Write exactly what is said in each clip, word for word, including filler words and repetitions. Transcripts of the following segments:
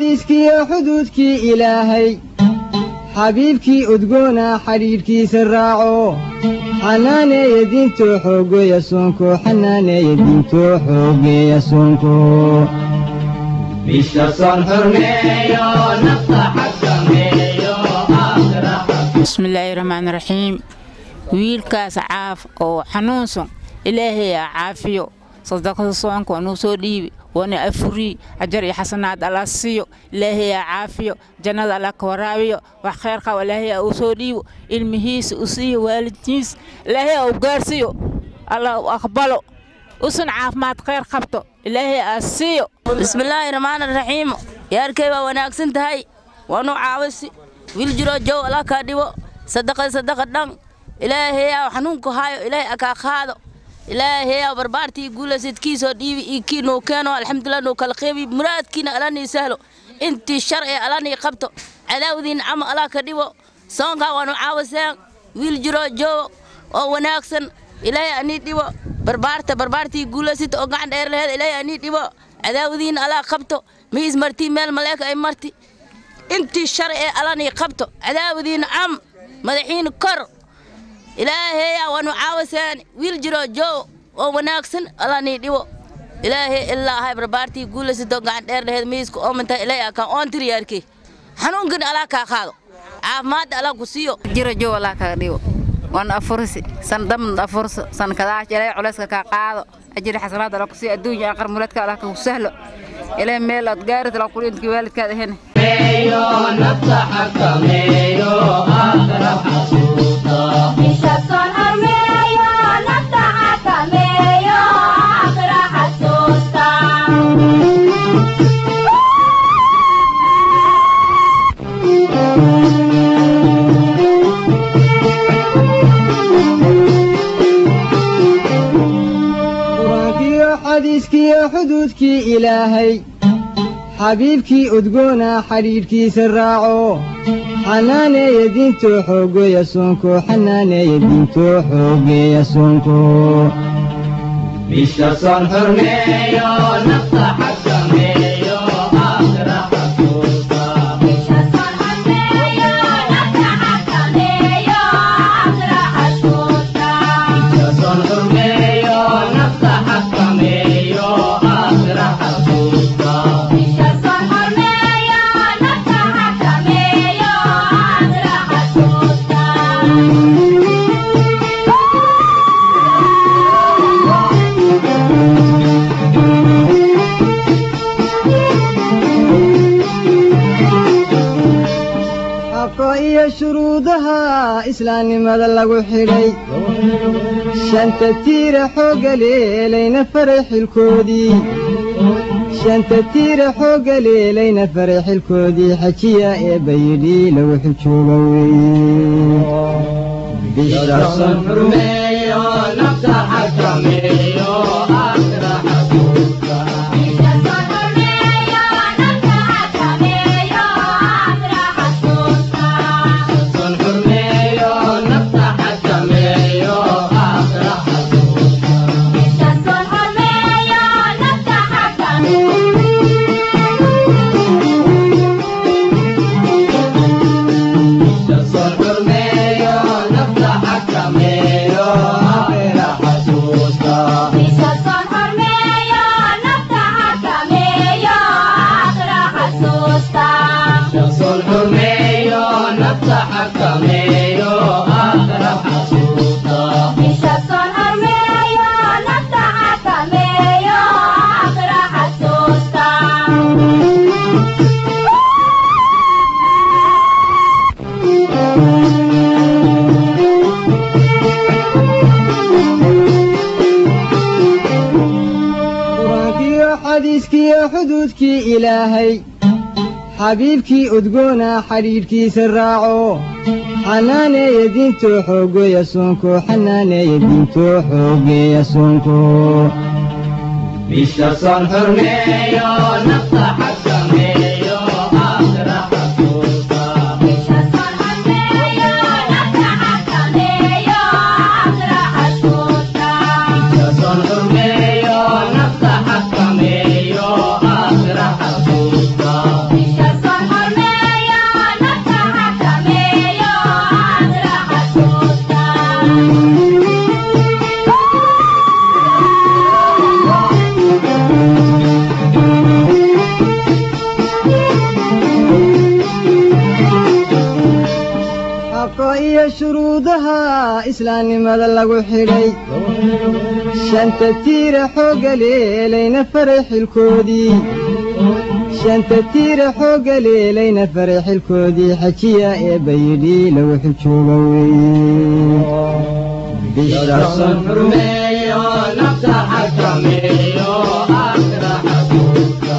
xadiiskii xuduudkii ilaahay xabiibkii udgoona xidhiidhkiisa raaco xanaaneeya diintoo xoogeeya soonko xanaaneeya diintoo xoogeeya soonko bisha soon xurmeeyo nafta xakameeyo bismillaahi rahmaani rahiim wiilkaas caaf oo xanuunsan ilaahay caafiyo صدقه صوانك ونوسو ديبي وانا افري اجر يا حسنات الله سيو الهي عافيه جنة الله كورابيو وخير قا والهي اوسو ديبو المهيس اسي والديس الهي او غارسيو الله اقبله وسن عافمات خير قبطو الهي اسيو بسم الله الرحمن الرحيم يا ركيبه وناغسن تهي وانو عاوسي ويل جرو جو الله كاديبو صدقه صدقه دان الهي حنونكو هايو الهي اكا خادو إلهي بربارتي يقول سيدكيسو ديبي كينو كانوا الحمد لله نو كالقيبي مراد كينا ألاني سهلو انتي الشرعي ألاني قبطو عداوذين عم ألا كديبو صونكا وانو عاوسان ويل جرو جو وناكسن إلهي أني ديبو بربارتا بربارتي يقول سيد أقعد إير لهذا إلهي أني ديبو عداوذين ألا قبطو ميز مرتي مال ملاك أي مرتي انتي الشرعي ألاني قبطو عداوذين عم مدحين كر إلهي وانو عاوسان ويل جرو جو وناكسن الله نيديو إلهي إلا هاي بربارتي يقول سيدو قاعد إير لهذا ميسكو أمنتا إلهي كان أونتري ياركي حنون قن ألا كاخادو عافمات ألا كسيو جرو جو ألا كاديو وان أفرسي سن دم أفرس سن كداش إلهي علاسك كاقادو أجري حسنات ألا كسيو الدنيا آخر مولدك ألا كسهلو إلهي ميلا تقارت ألا كولي انتكي والدك هذا هنا ميو نفتحك ميو آخر حسوطا xadiiskii xuduudkii ilaahay xabiibkii udgoona xidhiidhkiisa raaco xanaaneeya diintoo xoogeeya soonko xanaaneeya diintoo xoogeeya soonko bisha soon xurmeeyo nafta xakameeyo aakhira xasuusta bisha soon xurmeeyo nafta xakameeyo aakhira xasuusta bisha soon xurmeeyo nafta xakameeyo aakhira xasuusta bisha soon xurmeeyo nafta xakameeyo aakhira xasuusta iyo shuruudaha islaamnimada lagu xidhay shanta tiira xooga leelayna faray xilkoodii shanta tiira xooga leelayna faray xilkoodii xajiya ee bayidhi lagu xijooga weeye bisha soon xurmeeyo nafta xakameeyo aakhira xasuusta bisha soon xurmeeyo nafta xakameeyo aakhira xasuusta soon xurmeeyo nafta xakameeyo aakhira xasuusta bisha soon xurmeeyo nafta xakameeyo bisha soon xurmeeyo nafta xakameeyo aakhira xasuusta bisha soon xurmeeyo nafta xakameeyo aakhira xasuusta bisha soon xurmeeyo nafta xakameeyo aakhira xasuusta bisha soon xurmeeyo nafta xakameeyo aakhira xasuusta quraankiyo xadiiskiyo xuduudkii ilaahay xabiibkii udgoona xidhiidhkiisa raaco xanaaneeya diintoo xoogeeya soonko xanaaneeya diintoo xoogeeya soonko bisha soon xurmeeyo nafta xakameeyo aakhira xasuusta bisha soon xurmeeyo nafta xakameeyo aakhira xasuusta bisha soon xurmeeyo nafta xakameeyo aakhira xasuusta bisha iyo shuruudaha islaamnimada lagu xidhay shanta tiira xooga leelayna faray xilkoodii shanta tiira xooga leelayna faray xilkoodii xajiya ee bayidhi lagu xijooga weeye bishason xurmeeyo nafta xakameeyo aakhira xasuusta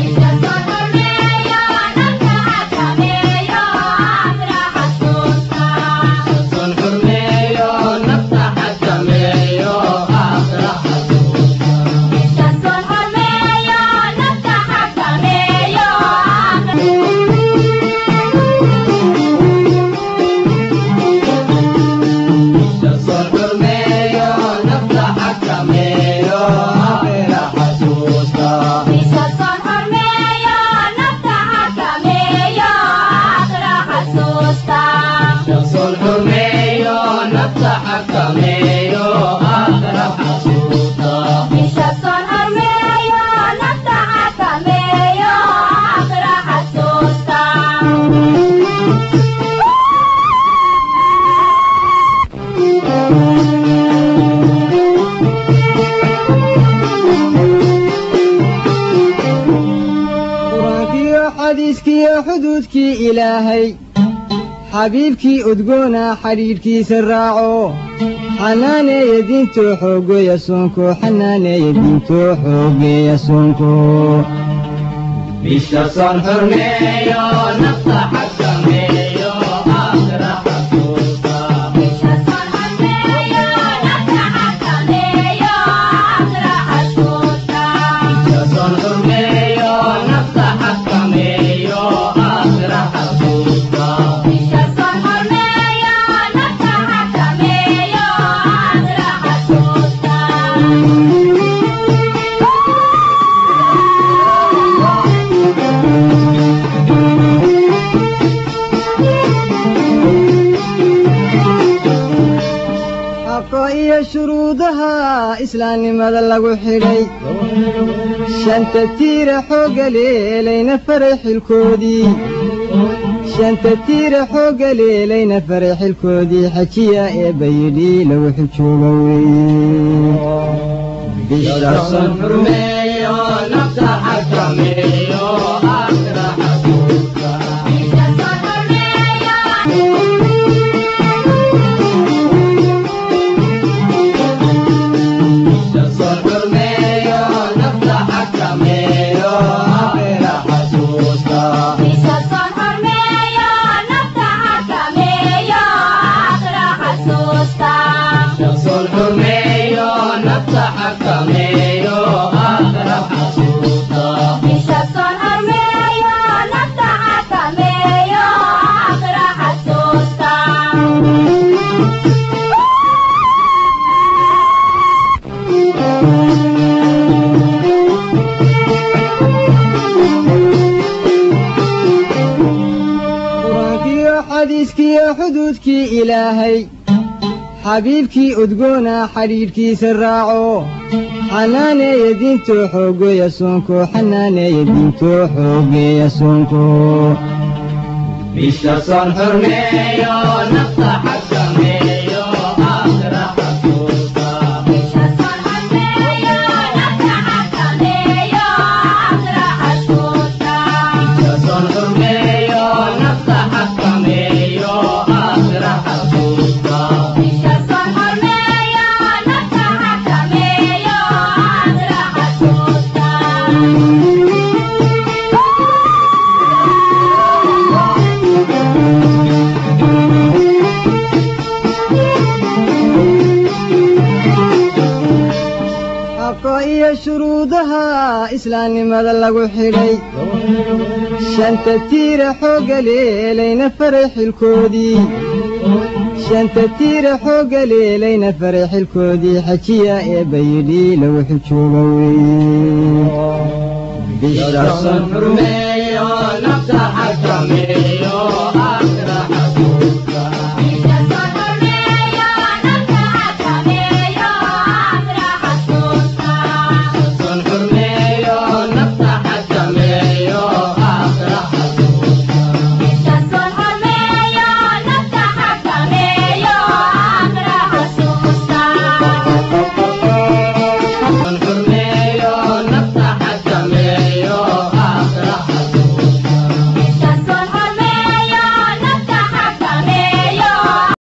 xuduudkii ilaahay xabiibkii udgoona xidhiidhkiisa raaco xanaaneeya diintoo xoogeeya soonko xanaaneeya diintoo xoogeeya soonko bisha soon xurmeeyo nafta xakameeyo aakhira xasuusta bisha soon xurmeeyo nafta xakameeyo aakhira xasuusta bisha soon xurmeeyo nafta xakameeyo aakhira xasuusta bisha soon xurmeeyo nafta xakameeyo aakhira xasuusta iyo shuruudaha islaamnimada lagu xidhay shanta tiira xooga leelayna faray xilkoodii shanta tiira xooga leelayna faray xilkoodii xajiya ee bayidhi lagu xijooga weeye bishason xurmeeyo nafta xakameeyo aakhira xasuusta xuduudkii ilaahay xabiibkii udgoona xidhiidhkiisa raaco xanaaneeya diintoo xoogeeya soonko xanaaneeya diintoo xoogeeya soonko bisha soon xurmeeyo nafta xakameeyo aakhira xasuusta bisha soon xurmeeyo nafta xakameeyo aakhira xasuusta bisha soon xurmeeyo nafta xakameeyo aakhira xasuusta bisha soon xurmeeyo nafta xakameeyo aakhira xasuusta iyo shuruudaha islaamnimada lagu xidhay shanta tiira xooga leelayna faray xilkoodii shanta tiira xooga leelayna faray xilkoodii xajiya ee bayidhi lagu xijooga weeye bishason xurmeeyo nafta xakameeyo